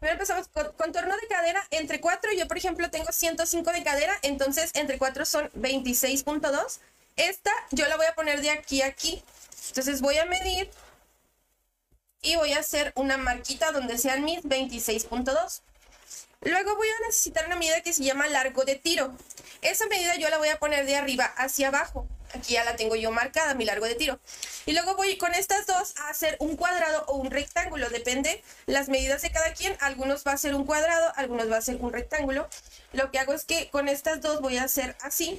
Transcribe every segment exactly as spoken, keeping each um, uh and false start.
Primero empezamos con contorno de cadera entre cuatro. Yo, por ejemplo, tengo ciento cinco de cadera, entonces entre cuatro son veintiséis punto dos. Esta yo la voy a poner de aquí a aquí. Entonces voy a medir y voy a hacer una marquita donde sean mis veintiséis punto dos. Luego voy a necesitar una medida que se llama largo de tiro. Esa medida yo la voy a poner de arriba hacia abajo. Aquí ya la tengo yo marcada, mi largo de tiro. Y luego voy con estas dos a hacer un cuadrado o un rectángulo. Depende las medidas de cada quien. Algunos va a ser un cuadrado, algunos va a ser un rectángulo. Lo que hago es que con estas dos voy a hacer así.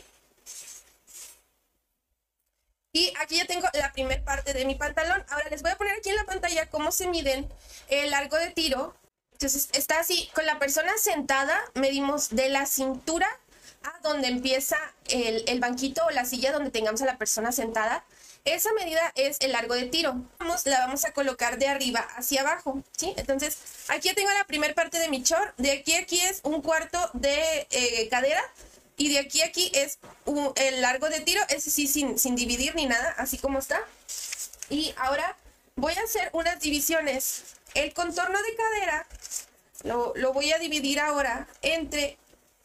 Y aquí ya tengo la primera parte de mi pantalón. Ahora les voy a poner aquí en la pantalla cómo se miden el largo de tiro. Entonces está así, con la persona sentada medimos de la cintura a donde empieza el, el banquito o la silla donde tengamos a la persona sentada. Esa medida es el largo de tiro. Vamos, la vamos a colocar de arriba hacia abajo, ¿sí? Entonces aquí ya tengo la primera parte de mi short. De aquí a aquí es un cuarto de eh, cadera. Y de aquí a aquí es un, el largo de tiro, ese sí sin, sin dividir ni nada, así como está. Y ahora voy a hacer unas divisiones. El contorno de cadera lo, lo voy a dividir ahora entre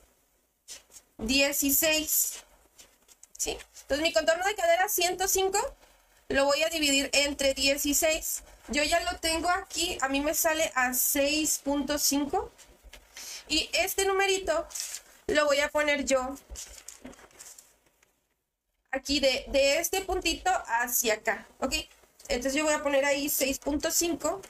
dieciséis. ¿Sí? Entonces mi contorno de cadera ciento cinco lo voy a dividir entre dieciséis. Yo ya lo tengo aquí, a mí me sale a seis punto cinco. Y este numerito lo voy a poner yo aquí de, de este puntito hacia acá, ¿ok? Entonces yo voy a poner ahí seis punto cinco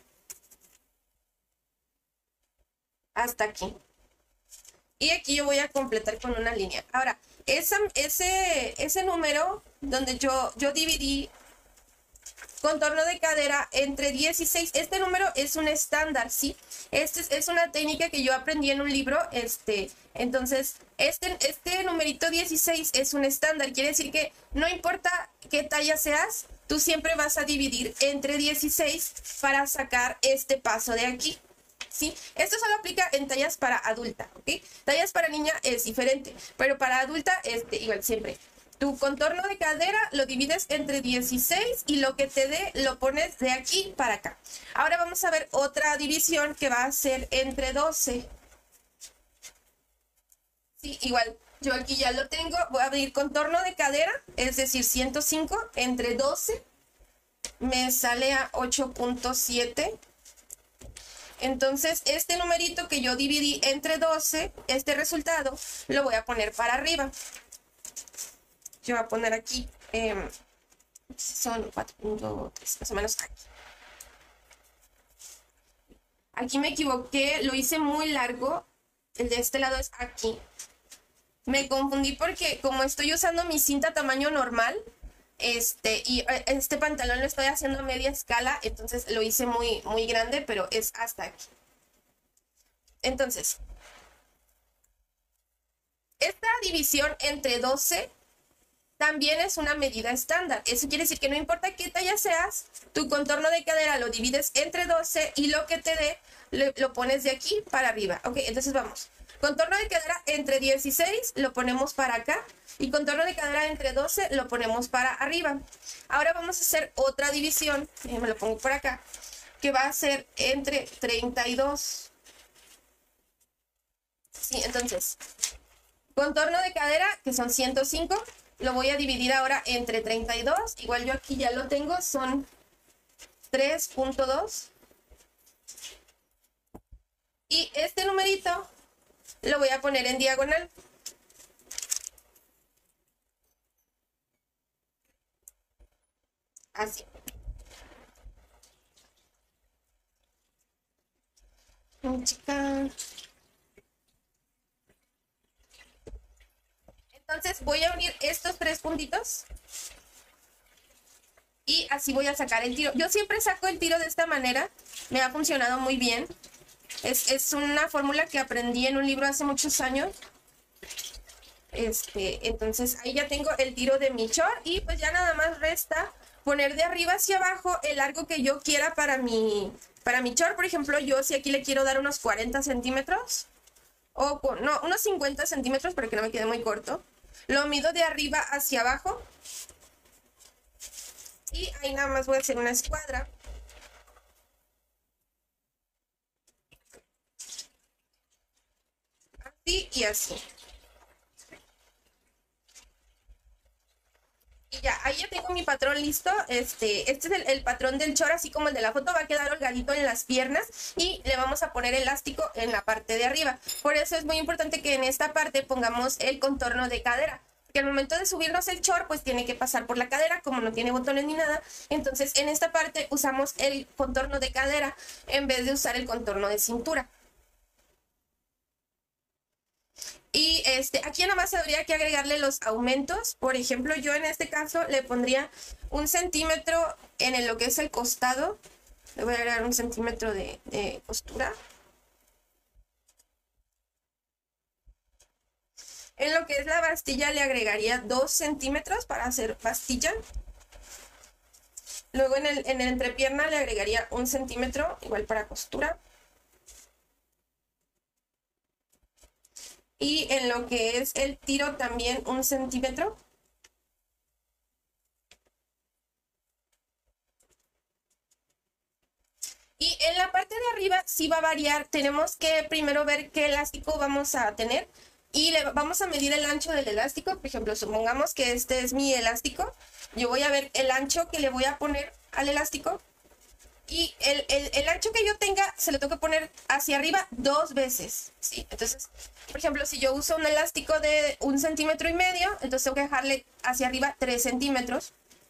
hasta aquí. Y aquí yo voy a completar con una línea. Ahora, esa, ese, ese número donde yo, yo dividí contorno de cadera entre dieciséis, este número es un estándar, ¿sí? Este es, es una técnica que yo aprendí en un libro, este, entonces, este, este numerito dieciséis es un estándar, quiere decir que no importa qué talla seas, tú siempre vas a dividir entre dieciséis para sacar este paso de aquí, ¿sí? Esto solo aplica en tallas para adulta, ¿ok? Tallas para niña es diferente, pero para adulta, este, igual siempre. Tu contorno de cadera lo divides entre dieciséis y lo que te dé lo pones de aquí para acá. Ahora vamos a ver otra división que va a ser entre doce. Sí, igual, yo aquí ya lo tengo. Voy a abrir contorno de cadera, es decir, ciento cinco entre doce. Me sale a ocho punto siete. Entonces, este numerito que yo dividí entre doce, este resultado, lo voy a poner para arriba. Yo voy a poner aquí, eh, son cuatro punto tres, más o menos aquí. Aquí me equivoqué, lo hice muy largo. El de este lado es aquí. Me confundí porque como estoy usando mi cinta tamaño normal, este, y este pantalón lo estoy haciendo a media escala, entonces lo hice muy, muy grande, pero es hasta aquí. Entonces, esta división entre doce también es una medida estándar. Eso quiere decir que no importa qué talla seas, tu contorno de cadera lo divides entre doce y lo que te dé lo, lo pones de aquí para arriba. Ok, entonces vamos. Contorno de cadera entre dieciséis lo ponemos para acá y contorno de cadera entre doce lo ponemos para arriba. Ahora vamos a hacer otra división, me lo pongo por acá, que va a ser entre treinta y dos. Sí, entonces, contorno de cadera, que son ciento cinco, lo voy a dividir ahora entre treinta y dos. Igual yo aquí ya lo tengo, son tres punto dos. Y este numerito lo voy a poner en diagonal. Así. Chica. Entonces voy a unir estos tres puntitos y así voy a sacar el tiro. Yo siempre saco el tiro de esta manera, me ha funcionado muy bien. Es, es una fórmula que aprendí en un libro hace muchos años. Este, entonces ahí ya tengo el tiro de mi short y pues ya nada más resta poner de arriba hacia abajo el largo que yo quiera para mi, para mi short. Por ejemplo, yo si aquí le quiero dar unos cuarenta centímetros o no, unos cincuenta centímetros para que no me quede muy corto. Lo mido de arriba hacia abajo. Y ahí nada más voy a hacer una escuadra. y, y así. Y ya, ahí ya tengo mi patrón listo. Este, este es el, el patrón del short, así como el de la foto, va a quedar holgadito en las piernas y le vamos a poner elástico en la parte de arriba. Por eso es muy importante que en esta parte pongamos el contorno de cadera. Que al momento de subirnos el short, pues tiene que pasar por la cadera, como no tiene botones ni nada. Entonces, en esta parte usamos el contorno de cadera en vez de usar el contorno de cintura. Y este, aquí nada más habría que agregarle los aumentos. Por ejemplo, yo en este caso le pondría un centímetro en el, lo que es el costado. Le voy a agregar un centímetro de, de costura. En lo que es la bastilla le agregaría dos centímetros para hacer bastilla. Luego en el, en el entrepierna le agregaría un centímetro, igual para costura. Y en lo que es el tiro también un centímetro. Y en la parte de arriba sí va a variar. Tenemos que primero ver qué elástico vamos a tener. Y le vamos a medir el ancho del elástico. Por ejemplo, supongamos que este es mi elástico. Yo voy a ver el ancho que le voy a poner al elástico. Y el, el, el ancho que yo tenga se lo tengo que poner hacia arriba dos veces, ¿sí? Entonces, por ejemplo, si yo uso un elástico de un centímetro y medio, entonces tengo que dejarle hacia arriba tres centímetros.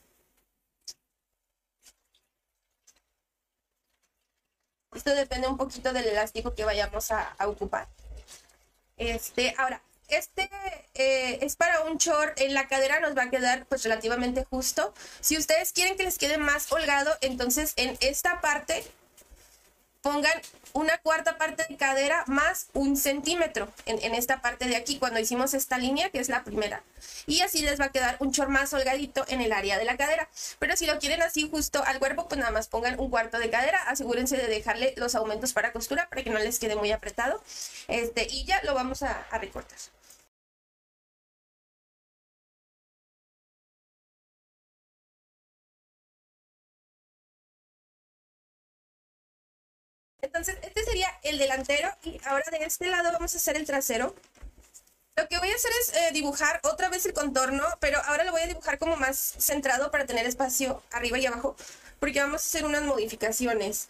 Esto depende un poquito del elástico que vayamos a, a ocupar. Este, ahora, este eh, es para un short. En la cadera nos va a quedar pues relativamente justo. Si ustedes quieren que les quede más holgado, entonces en esta parte pongan una cuarta parte de cadera más un centímetro en, en esta parte de aquí, cuando hicimos esta línea, que es la primera. Y así les va a quedar un short más holgadito en el área de la cadera. Pero si lo quieren así justo al cuerpo, pues nada más pongan un cuarto de cadera. Asegúrense de dejarle los aumentos para costura para que no les quede muy apretado. Este, y ya lo vamos a, a recortar. Entonces, este sería el delantero y ahora de este lado vamos a hacer el trasero. Lo que voy a hacer es eh, dibujar otra vez el contorno, pero ahora lo voy a dibujar como más centrado para tener espacio arriba y abajo, porque vamos a hacer unas modificaciones.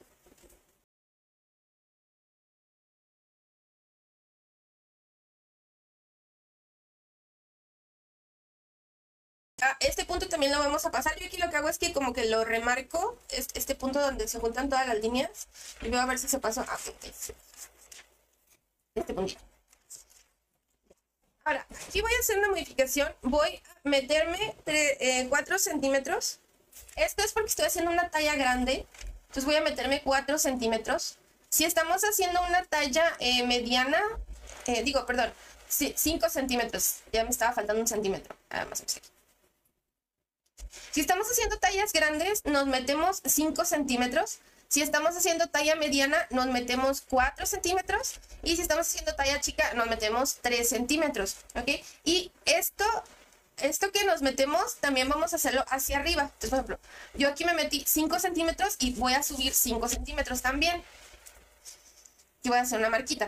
Ah, este punto también lo vamos a pasar. Yo aquí lo que hago es que como que lo remarco, este, este punto donde se juntan todas las líneas, y voy a ver si se pasó. Ah, ok. Este puntito. Ahora, aquí voy a hacer una modificación. Voy a meterme eh, cuatro centímetros. Esto es porque estoy haciendo una talla grande. Entonces voy a meterme cuatro centímetros. Si estamos haciendo una talla eh, mediana, eh, digo, perdón, cinco centímetros. Ya me estaba faltando un centímetro. Ah, más o menos aquí. Si estamos haciendo tallas grandes, nos metemos cinco centímetros. Si estamos haciendo talla mediana, nos metemos cuatro centímetros. Y si estamos haciendo talla chica, nos metemos tres centímetros. ¿Ok? Y esto, esto que nos metemos, también vamos a hacerlo hacia arriba. Entonces, por ejemplo, yo aquí me metí cinco centímetros y voy a subir cinco centímetros también. Y voy a hacer una marquita.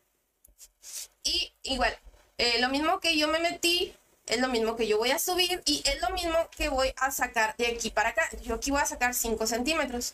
Y igual, eh, lo mismo que yo me metí, es lo mismo que yo voy a subir. Y es lo mismo que voy a sacar de aquí para acá. Yo aquí voy a sacar cinco centímetros.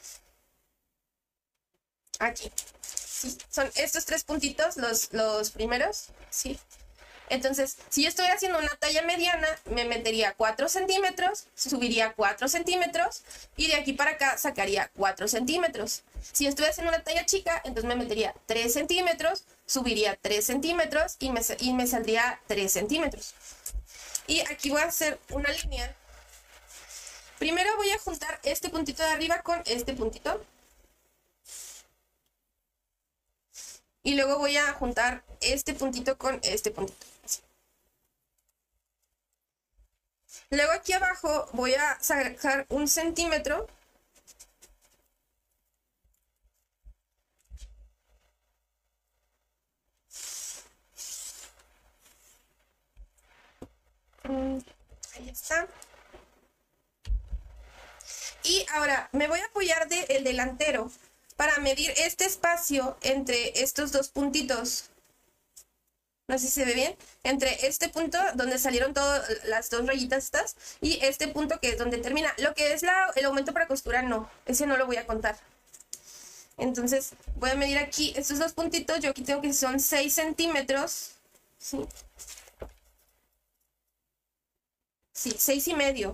Aquí. Sí, son estos tres puntitos los, los primeros, ¿sí? Entonces, si yo estoy haciendo una talla mediana, me metería cuatro centímetros, subiría cuatro centímetros y de aquí para acá sacaría cuatro centímetros. Si estoy haciendo una talla chica, entonces me metería tres centímetros, subiría tres centímetros y me, y me saldría tres centímetros. Y aquí voy a hacer una línea. Primero voy a juntar este puntito de arriba con este puntito. Y luego voy a juntar este puntito con este puntito. Así. Luego aquí abajo voy a sacar un centímetro. Ahí está. Y ahora me voy a apoyar del delantero para medir este espacio entre estos dos puntitos. no sé si se ve bien, entre este punto donde salieron todas las dos rayitas estas y este punto que es donde termina. Lo que es la, el aumento para costura, no, ese no lo voy a contar. Entonces voy a medir aquí estos dos puntitos, yo aquí tengo que son seis centímetros, ¿sí? Sí, seis y medio.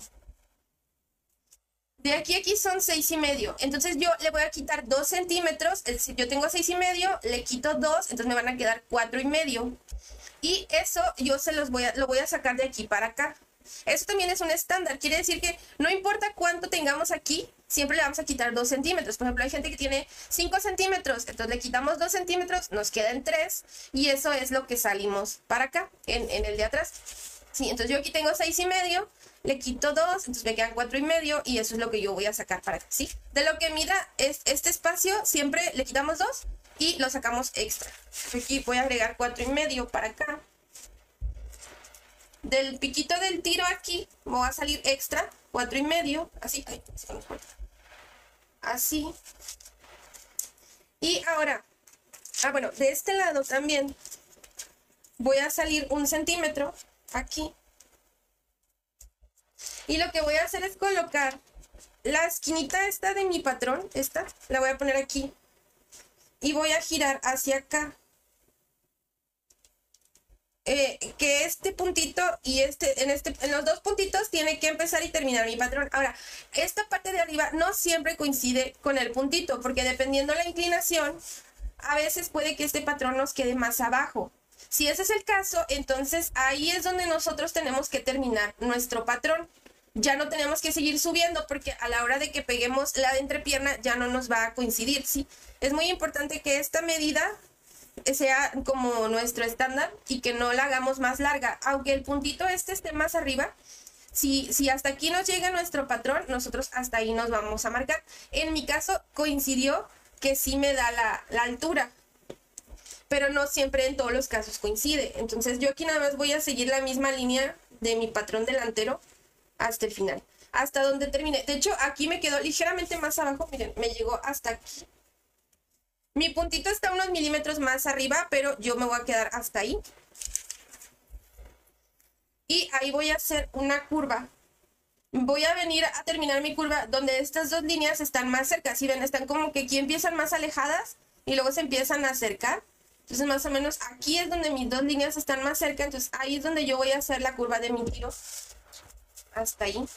De aquí a aquí son seis y medio. Entonces yo le voy a quitar dos centímetros. Es decir, yo tengo seis y medio, le quito dos, entonces me van a quedar cuatro y medio. Y eso yo se los voy a, lo voy a sacar de aquí para acá. Eso también es un estándar. Quiere decir que no importa cuánto tengamos aquí, siempre le vamos a quitar dos centímetros. Por ejemplo, hay gente que tiene cinco centímetros, entonces le quitamos dos centímetros, nos quedan tres. Y eso es lo que salimos para acá, en, en el de atrás. Sí, entonces yo aquí tengo seis y medio. Le quito dos, entonces me quedan cuatro y medio y eso es lo que yo voy a sacar para acá, ¿sí? De lo que mida es este espacio, siempre le quitamos dos y lo sacamos extra. Aquí voy a agregar cuatro y medio para acá. Del piquito del tiro aquí me va a salir extra, cuatro y medio, así, ay, así. Y ahora, ah bueno, de este lado también voy a salir un centímetro aquí. Y lo que voy a hacer es colocar la esquinita esta de mi patrón, esta, la voy a poner aquí. Y voy a girar hacia acá. Eh, que este puntito y este en, este, en los dos puntitos tiene que empezar y terminar mi patrón. Ahora, esta parte de arriba no siempre coincide con el puntito, porque dependiendo la inclinación, a veces puede que este patrón nos quede más abajo. Si ese es el caso, entonces ahí es donde nosotros tenemos que terminar nuestro patrón. Ya no tenemos que seguir subiendo porque a la hora de que peguemos la de entrepierna ya no nos va a coincidir, ¿sí? Es muy importante que esta medida sea como nuestro estándar y que no la hagamos más larga. Aunque el puntito este esté más arriba, si, si hasta aquí nos llega nuestro patrón, nosotros hasta ahí nos vamos a marcar. En mi caso coincidió que sí me da la, la altura, pero no siempre en todos los casos coincide. Entonces yo aquí nada más voy a seguir la misma línea de mi patrón delantero hasta el final, hasta donde termine. De hecho, aquí me quedó ligeramente más abajo, miren, me llegó hasta aquí. Mi puntito está unos milímetros más arriba, pero yo me voy a quedar hasta ahí. Y ahí voy a hacer una curva. Voy a venir a terminar mi curva donde estas dos líneas están más cerca. Si ven, están como que aquí empiezan más alejadas y luego se empiezan a acercar. Entonces más o menos aquí es donde mis dos líneas están más cerca. Entonces ahí es donde yo voy a hacer la curva de mi tiro. Hasta ahí.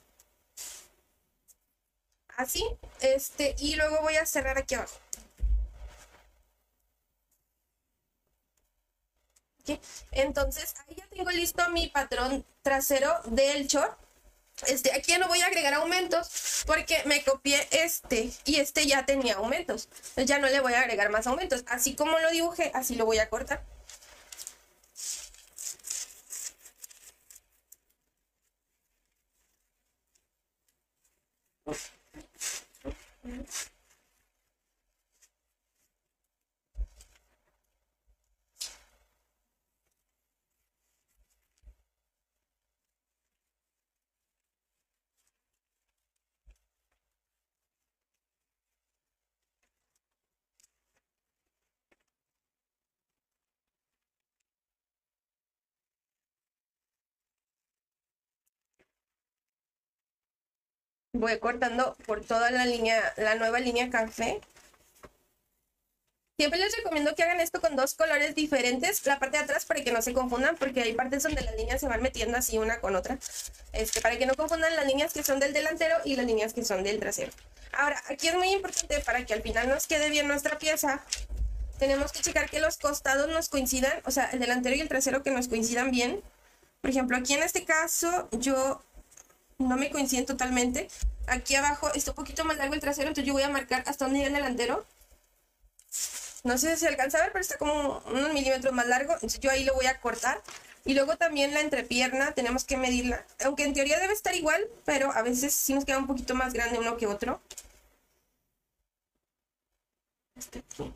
Así. Este, y luego voy a cerrar aquí abajo. ¿Okay? Entonces ahí ya tengo listo mi patrón trasero del short. Este, aquí ya no voy a agregar aumentos porque me copié este y este ya tenía aumentos. Entonces ya no le voy a agregar más aumentos. Así como lo dibujé, así lo voy a cortar. Voy cortando por toda la línea, la nueva línea café. Siempre les recomiendo que hagan esto con dos colores diferentes, la parte de atrás para que no se confundan, porque hay partes donde las líneas se van metiendo así una con otra. Este, para que no confundan las líneas que son del delantero y las líneas que son del trasero. Ahora, aquí es muy importante para que al final nos quede bien nuestra pieza. Tenemos que checar que los costados nos coincidan, o sea, el delantero y el trasero que nos coincidan bien. Por ejemplo, aquí en este caso yo no me coinciden totalmente. Aquí abajo está un poquito más largo el trasero, entonces yo voy a marcar hasta donde llega el delantero. No sé si se alcanza a ver, pero está como unos milímetros más largo. Entonces yo ahí lo voy a cortar. Y luego también la entrepierna tenemos que medirla. Aunque en teoría debe estar igual, pero a veces sí nos queda un poquito más grande uno que otro. Este aquí.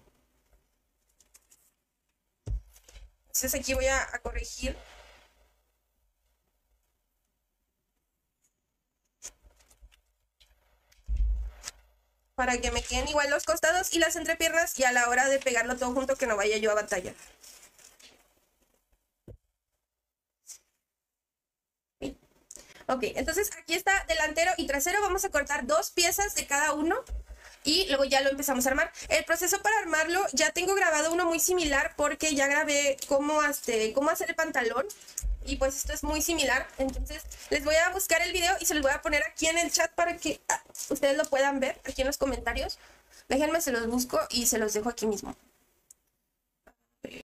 Entonces aquí voy a, a corregir. Para que me queden igual los costados y las entrepiernas y a la hora de pegarlo todo junto que no vaya yo a batallar. Ok, entonces aquí está delantero y trasero. Vamos a cortar dos piezas de cada uno y luego ya lo empezamos a armar. El proceso para armarlo ya tengo grabado uno muy similar porque ya grabé cómo, este, cómo hacer el pantalón. Y pues esto es muy similar. Entonces les voy a buscar el video y se los voy a poner aquí en el chat para que ah, ustedes lo puedan ver aquí en los comentarios. Déjenme, se los busco y se los dejo aquí mismo.